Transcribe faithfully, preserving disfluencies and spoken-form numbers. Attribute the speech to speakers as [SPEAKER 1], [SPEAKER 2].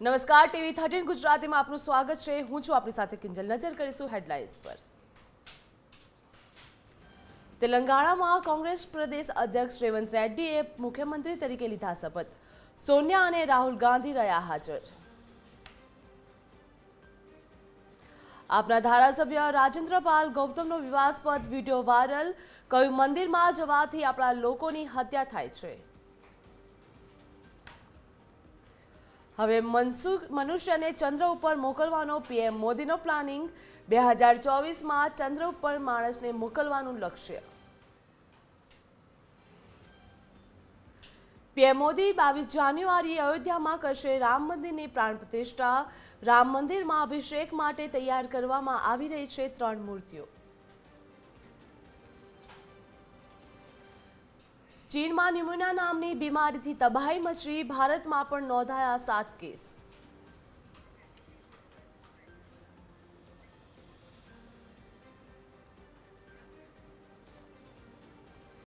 [SPEAKER 1] નમસ્કાર, TV thirteen ગુજરાતીમાં આપનું સ્વાગત છે। હું છું આપની સાથે કિંજલ। નજર કરીશું હેડલાઇન્સ પર। તેલંગાણામાં કોંગ્રેસ પ્રદેશ અધ્યક્ષ રેવંત રેડ્ડીએ મુખ્યમંત્રી તરીકે લીધા શપથ। સોનિયા અને રાહુલ ગાંધી રહ્યા હાજર। આપના ધારાસભ્ય રાજેન્દ્ર પાલ ગૌતમનો વિવાદાસ્પદ વિડીયો વાયરલ। કહ્યું, મંદિરમાં જવાથી આપણા લોકોની હત્યા થાય છે। હવે મનસુખ મનુષ્યને ચંદ્ર ઉપર મોકલવાનો પીએમ મોદીનો પ્લાનિંગ। બે હજાર ચોવીસમાં ચંદ્ર ઉપર માણસને મોકલવાનું લક્ષ્ય। પીએમ મોદી બાવીસ જાન્યુઆરીએ અયોધ્યામાં કરશે રામ મંદિરની પ્રાણ પ્રતિષ્ઠા। રામ મંદિરમાં અભિષેક માટે તૈયાર કરવામાં આવી રહી છે ત્રણ મૂર્તિઓ। ચીનમાં ન્યુમોનિયા નામની બીમારીથી તબાહી મચી। ભારતમાં પણ નોંધાયા સાત કેસ।